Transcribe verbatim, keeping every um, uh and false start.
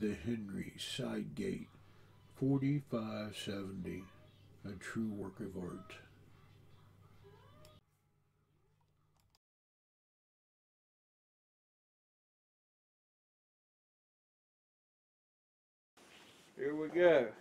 the Henry side gate, forty-five seventy, a true work of art. Here we go.